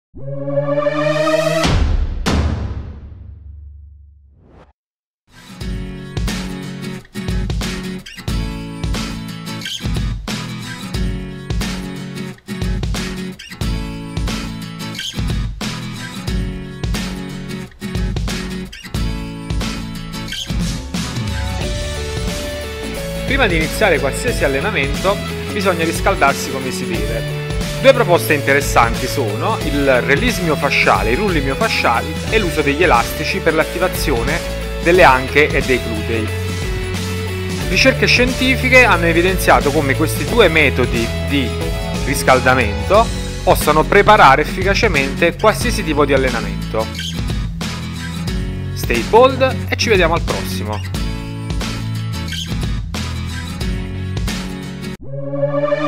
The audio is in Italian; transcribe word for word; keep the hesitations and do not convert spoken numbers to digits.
Prima di iniziare qualsiasi allenamento bisogna riscaldarsi come si deve. Due proposte interessanti sono il release miofasciale, i rulli miofasciali e l'uso degli elastici per l'attivazione delle anche e dei glutei. Ricerche scientifiche hanno evidenziato come questi due metodi di riscaldamento possano preparare efficacemente qualsiasi tipo di allenamento. Stay bold e ci vediamo al prossimo!